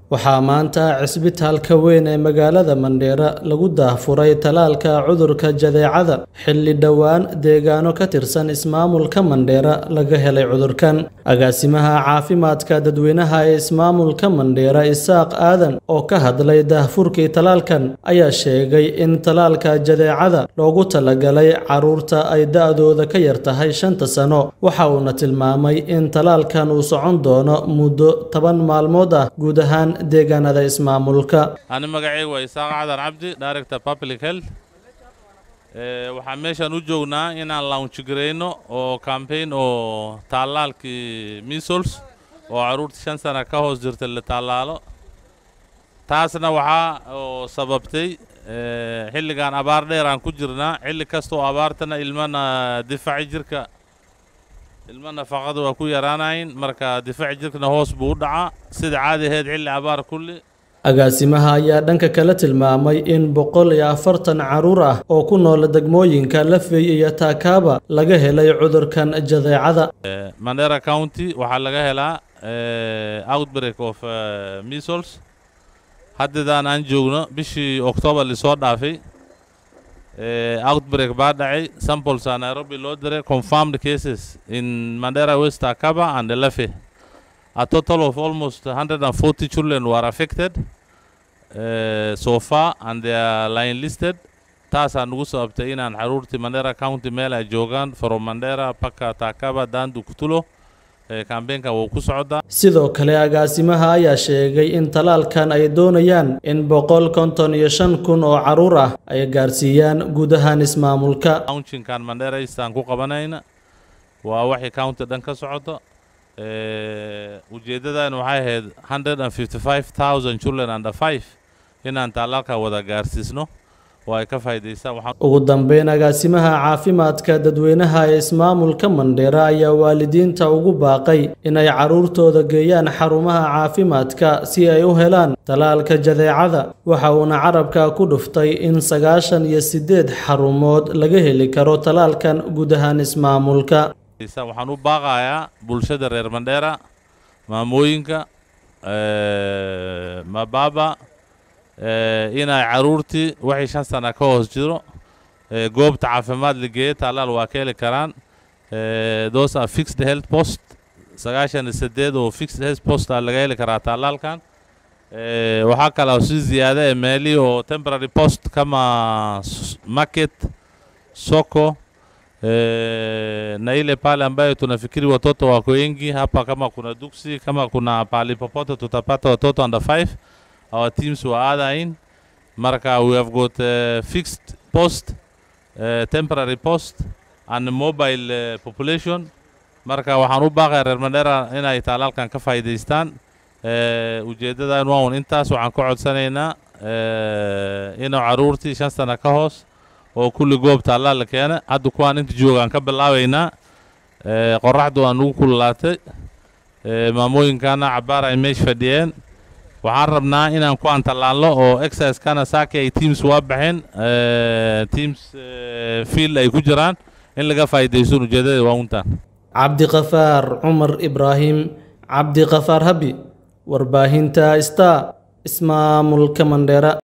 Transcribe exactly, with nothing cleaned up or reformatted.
waxaa maanta cisbitaalka weyn ee magaalada Mandheera lagu daahfuray talaalka cudurka jadeecada xilli dhawaan deegaano ka tirsan ismaamulka Mandheera laga helay cudurkan. Agaasimaha caafimaadka dadweynaha ee ismaamulka Mandheera Isaaq Aadan oo ka hadlay daahfurkii talaalkan ayaa sheegay in talaalka jadeecada loogu talagalay caruurta ay da'dooda ka yar tahay shanta sano. Waxa uuna tilmaamay in talaalkan uu socon doono muddo toban maalmood ah guud ahaan deegaanada ismaamulka. أنا magacaygu waa Isaaq Aadan Cabdi, Director Public Health. ee waxa meeshan u joognaa inaan launch gareyno oo campaign oo talaalkii measles oo caruurta shan sano ka hoos jirta la talaalo. taasna waxa oo sababtay ee xilligan abaar dheer aan ku jirnaa, xilli kasto abaartana ilmana difaaci jirka ilmana faqadu waa ku yaraanayn, marka difaaci jirkana hoos buu u dhacaa sida caadi ahayd xilli abaar kulli. Agaasimaha ayaa dhanka kale tilmaamay in boqol iyo afartan caruur ah oo ku nool degmooyinka Lafey iyo Taakaba laga helay cudurkan jadeecada. Mandheera County waxaa laga helaa outbreak of measles. Haddaan aan joogno bishii October la soo dhaafay outbreak baa dhacay, samples aan Nairobi loo diray, confirmed cases in Mandheera West, Taakaba and Lafey. A total of almost one hundred forty children were affected uh, so far and they are line listed. taasaan ugu sababtay inaan caruurtii Mandheera County meel ay joogaan from Mandheera paka Taakaba Dandu Kutulo campaignka wuu ku socdaa. Sidoo kale agaasimaha ayaa sheegay in talaalkan ay doonayaan in boqol konton iyo shan kun oo caruur ah ay gaarsiiyaan guud ahaan ismaamulka. Launchingkan Mandheera istaan ku qabanayna waa wixii county dhan ka socdo. ee ujeedadan waxay ahayd one hundred fifty-five thousand children under five inaan talaalka wada gaarsiisno oo ay ka faa'iideystaan. Ugu dambeyn agaasimaha caafimaadka dadweynaha ee ismaamulka Mandheera ayaa waalidiinta ugu baaqay inay caruurtooda geeyaan xarumaha caafimaadka si ay u helaan talaalka jadeecada. Waxa uuna carabka ku dhuftay in sagaashan iyo siddeed xarumood laga heli karo talaalkan guud ahaan ismaamulka. waxaan u baaqayaa bulshada reer Mandheera, maamooyinka ee mababa ee inay caruurtii wixii shan sano ka hoos jiro ee goobta caafimaad la geeyo talaal waa ka heli karaan. ee those are fixed health post sagaashan iyo siddeed oo fixed health post laga heli karaa talaalkan. ee waxa kale oo si ziyaada ee meeli oo temporary post kama market, soko na ile pale ambayo tunafikiri watoto wako wengi hapa, kama kuna duksi, kama kuna pale popote tutapata watoto under five. Our teams were other in marka we have got uh, fixed post, uh, temporary post and mobile uh, population. Marka waxaan u baaqay reer Mandheera inay talaalkan ka faa'iideystaan. ee ujeedada waa intaas waxaan ku codsanaynaa ee inuu caruurtii shan sano ka hoos oo kulli goob talaal la keenay. hadda kuwaan inta joogaan ka bilaabaynaa. ee qorraxdu aan ugu kululaatay, ee maamooyinkana cabaar ay meesh fadhiyeen. waxaan rabnaa inaan ku antalaalno oo exercise kana saaki ay teams waa baxeen, ee teams field ay ku jiraan in laga faa'iideysto. ujeedada waa untaan. Cabdi Qafaar Umar Ibrahim, Cabdi Qafaar Habi, warbaahinta Star, ismaamulka Mandheera.